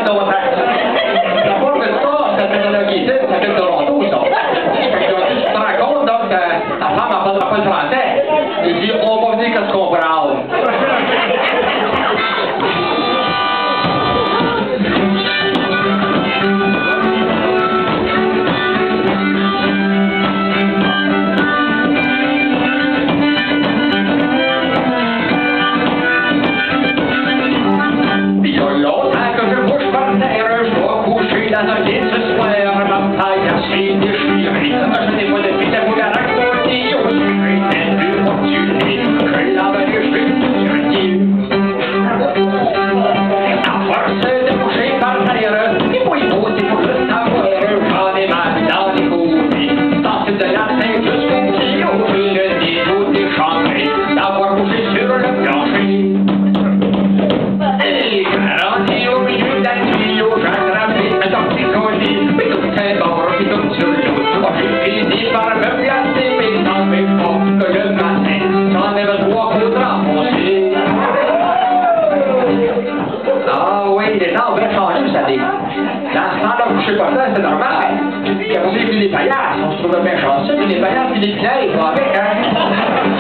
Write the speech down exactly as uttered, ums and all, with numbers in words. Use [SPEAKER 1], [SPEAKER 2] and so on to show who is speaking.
[SPEAKER 1] longtemps. La fois que ça, cette technologie-là, ça fait de Toronto, ça. Fait qu'ils ont dit, tu te rends compte, donc, euh, la femme n'a pas, pas le français. Il dit, on va venir qu'est-ce qu'on parle. C'est normal. Quand vous avez vu les paillasses, on se trouve bien chanceux, mais les paillasses et les pinailles, ils vont avec, hein?